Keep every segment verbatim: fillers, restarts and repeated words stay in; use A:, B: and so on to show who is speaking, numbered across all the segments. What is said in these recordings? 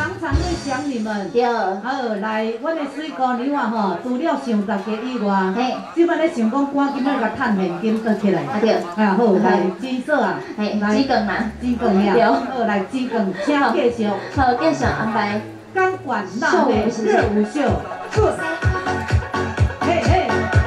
A: 常常会想你们。
B: 对。
A: 好，来，阮的水姑娘啊吼，除了想大家以外，
B: 嘿，
A: 即摆咧想讲赶紧要甲趁现金倒起来。
B: 啊对。
A: 啊好，来金色啊，
B: 嘿，鸡梗嘛。
A: 鸡梗呀。
B: 对。
A: 好，来鸡梗，请继续。
B: 好，继续安排。
A: 钢管辣妹热舞秀。Good。嘿嘿。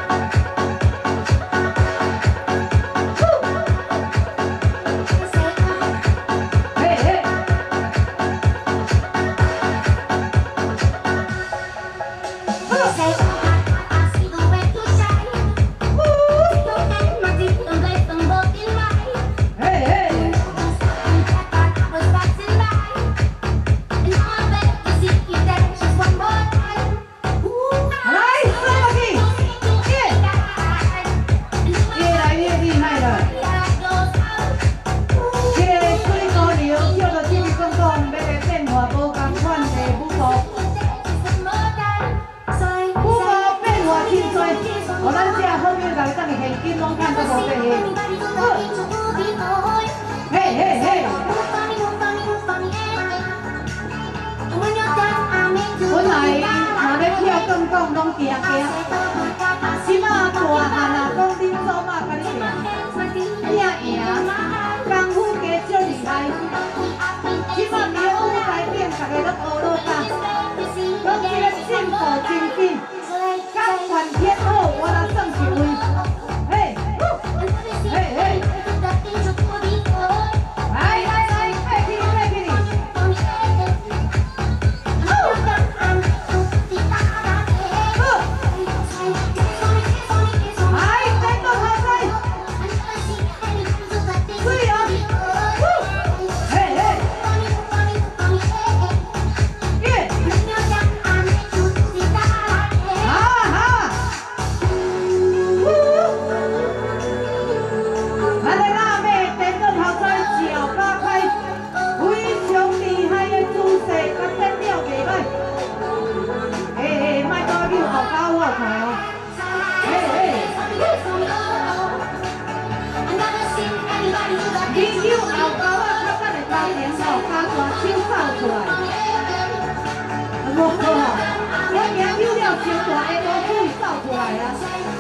A: 本来若咧跳更讲拢惊惊，即马大汉啊，讲恁祖妈甲你拼，拼赢，功夫加足厉害。即马跳舞台顶，大家拢学落干，讲这个进步真紧，钢管天后我来算一位，嘿，嘿嘿，来来来，快起快起！ 我名有了，真大个乌龟走出来啊！